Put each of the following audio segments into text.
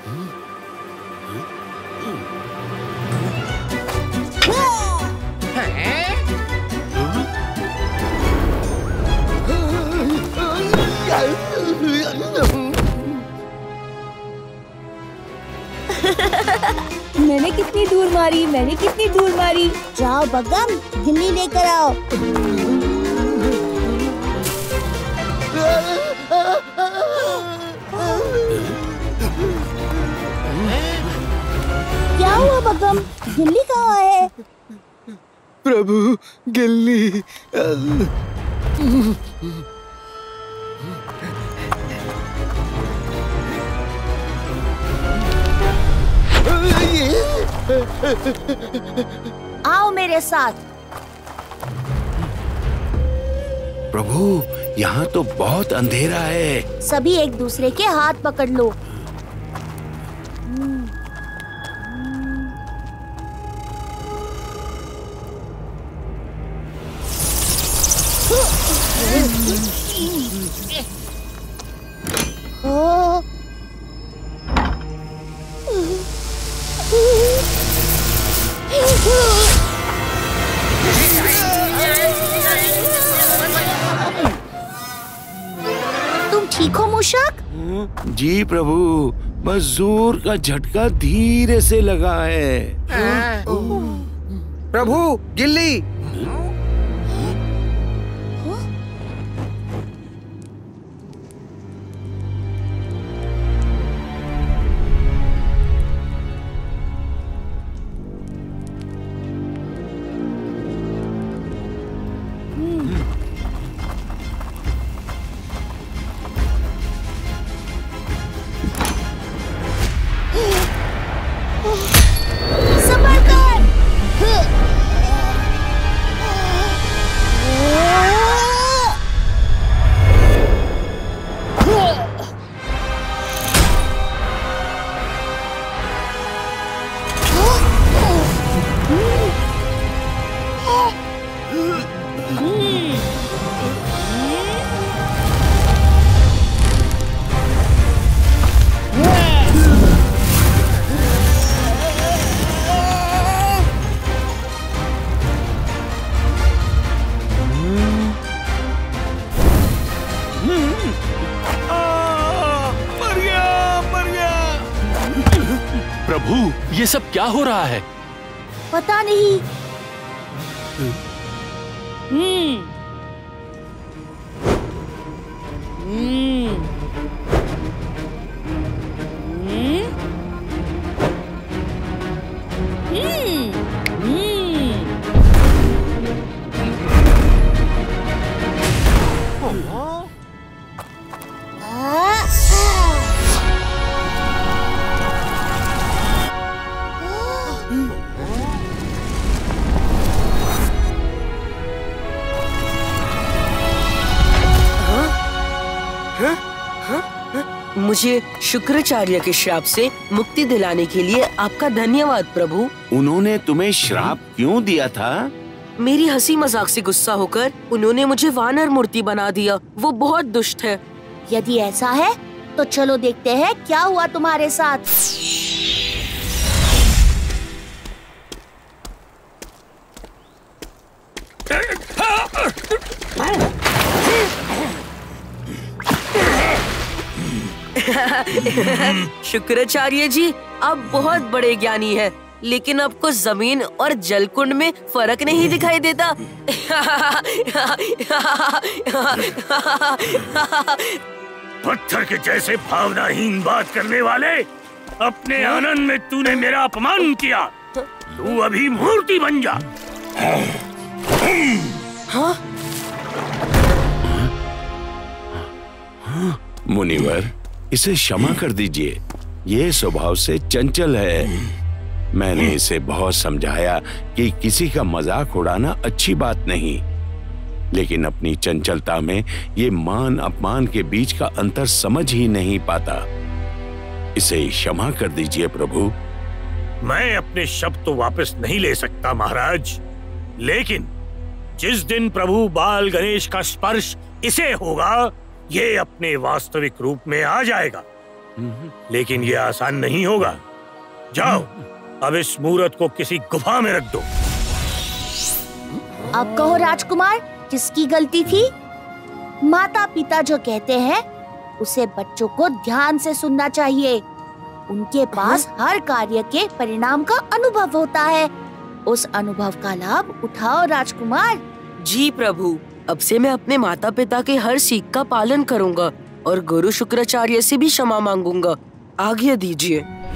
मैंने कितनी दूर मारी, मैंने कितनी दूर मारी। जाओ बगम, गिल्ली लेकर आओ। क्या हुआ बगम, गिल्ली कहाँ है? प्रभु, गिल्ली। आओ मेरे साथ। प्रभु, यहाँ तो बहुत अंधेरा है। सभी एक दूसरे के हाथ पकड़ लो। तुम ठीक हो मूषक? जी प्रभु, बस जोर का झटका धीरे से लगा है। प्रभु, गिल्ली। प्रभु, ये सब क्या हो रहा है? पता नहीं। मुझे शुक्राचार्य के श्राप से मुक्ति दिलाने के लिए आपका धन्यवाद प्रभु। उन्होंने तुम्हें श्राप क्यों दिया था? मेरी हंसी मजाक से गुस्सा होकर उन्होंने मुझे वानर मूर्ति बना दिया। वो बहुत दुष्ट है। यदि ऐसा है तो चलो देखते हैं क्या हुआ तुम्हारे साथ। शुक्राचार्य जी, आप बहुत बड़े ज्ञानी हैं, लेकिन आपको जमीन और जलकुंड में फर्क नहीं दिखाई देता। पत्थर के जैसे भावनाहीन बात करने वाले, अपने आनंद में तूने मेरा अपमान किया। तू अभी मूर्ति बन जा। हाँ? मुनिवर, इसे क्षमा कर दीजिए। ये स्वभाव से चंचल है। मैंने इसे बहुत समझाया कि किसी का मजाक उड़ाना अच्छी बात नहीं, लेकिन अपनी चंचलता में ये मान अपमान के बीच का अंतर समझ ही नहीं पाता। इसे क्षमा कर दीजिए प्रभु। मैं अपने शब्द तो वापस नहीं ले सकता महाराज, लेकिन जिस दिन प्रभु बाल गणेश का स्पर्श इसे होगा, ये अपने वास्तविक रूप में आ जाएगा लेकिन ये आसान नहीं होगा। जाओ, अब इस मूरत को किसी गुफा में रख दो। अब कहो राजकुमार, किसकी गलती थी? माता पिता जो कहते हैं उसे बच्चों को ध्यान से सुनना चाहिए। उनके पास हर कार्य के परिणाम का अनुभव होता है। उस अनुभव का लाभ उठाओ राजकुमार। जी प्रभु, अब से मैं अपने माता पिता के हर सीख का पालन करूंगा और गुरु शुक्राचार्य से भी क्षमा मांगूंगा। आज्ञा दीजिए।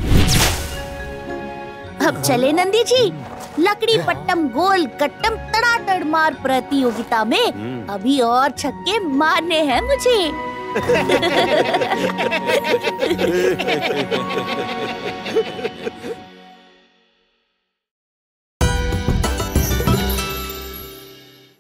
अब चले नंदी जी, लकड़ी पट्टम गोल गट्टम तड़ातड़ मार प्रतियोगिता में अभी और छक्के मारने हैं मुझे।